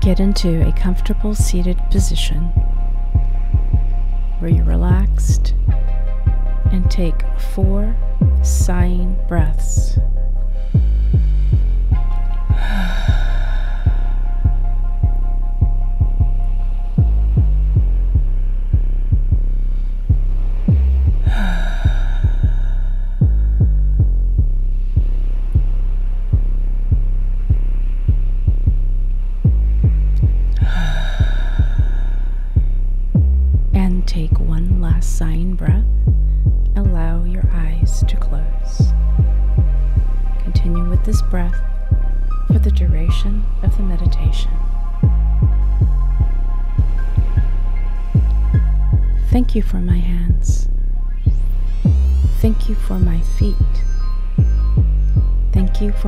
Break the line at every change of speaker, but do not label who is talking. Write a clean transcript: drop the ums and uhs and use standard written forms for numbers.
Get into a comfortable seated position where you're relaxed and take 4 sighing breaths. Take one last sighing breath. Allow your eyes to close. Continue with this breath for the duration of the meditation. Thank you for my hands. Thank you for my feet. Thank you for